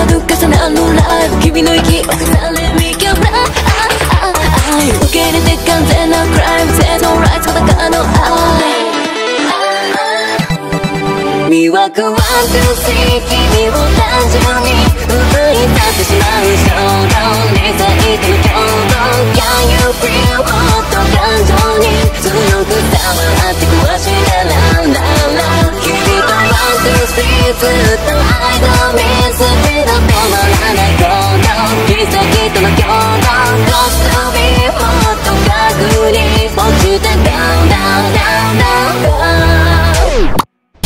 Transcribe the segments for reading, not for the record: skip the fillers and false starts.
度重なるライブ君の息をされみきゃ受け入れて完全なクライム性のライツ裸の愛魅惑ワンツースリー君を単純に奪い去ってしまう衝動理性との共同 Can you feel もっと感情に強く伝わって壊してランランラン君とワンツースリーずっと愛の見つけど止まらない行動奇跡との共同 Close to me もっと確認落ちて Down down down down down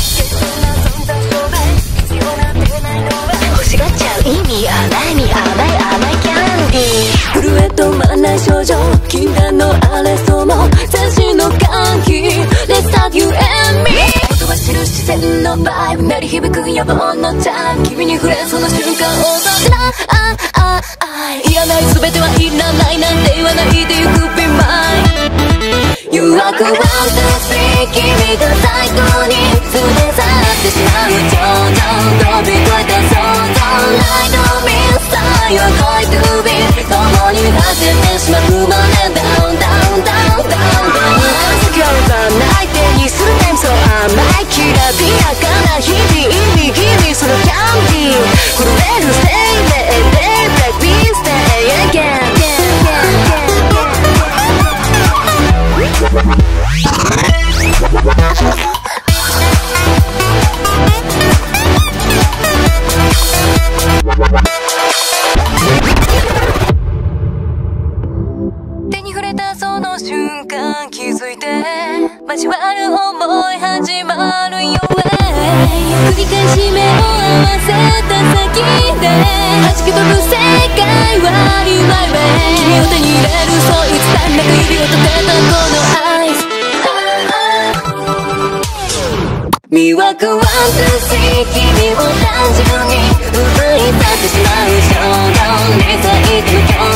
欲しがっちゃう意味甘いに甘い甘いキャンディー震え止まらない症状禁断のアレストも全身の歓喜 Let's talk you and me 音は知る視線のバイブ鳴り響く野望のチャイム君に触れその瞬間を覚えないらない全てはいらないなんて言わないで You could be mine 誘惑ワンツースリー君が最高に連れ去ってしまう頂上飛び越えた想像ライトミスター You're going to be 共に走ってしまうまで Down down down down down 朝から晩泣いてにするタイムそう甘いきらびやかな日々意味日々そのキャンディー震える生命で Black We stay again手に触れたその瞬間気づいて交わる想い始まるよ繰り返し目を合わせた先で弾き飛ぶ世界は You my way 君を手に入れるそういつたんなく指を立てたこのアイス魅惑ワンツースリー君を単純に奪い去ってしまう衝動理性との共